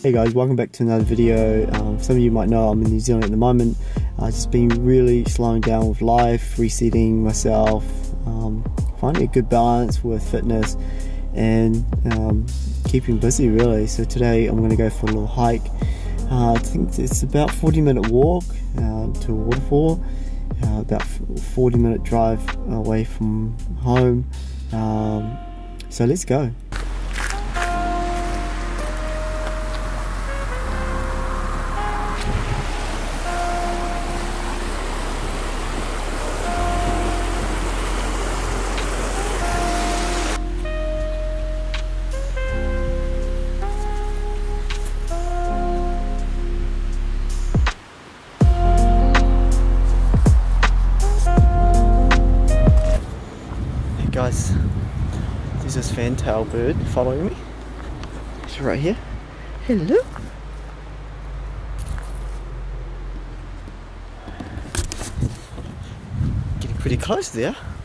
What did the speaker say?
Hey guys, welcome back to another video. Some of you might know I'm in New Zealand at the moment. Just been really slowing down with life, resetting myself, finding a good balance with fitness and keeping busy really. So today I'm going to go for a little hike. I think it's about 40-minute walk to a waterfall, about 40-minute drive away from home. So let's go. Guys, there's this fantail bird following me. It's right here. Hello. Getting pretty close there.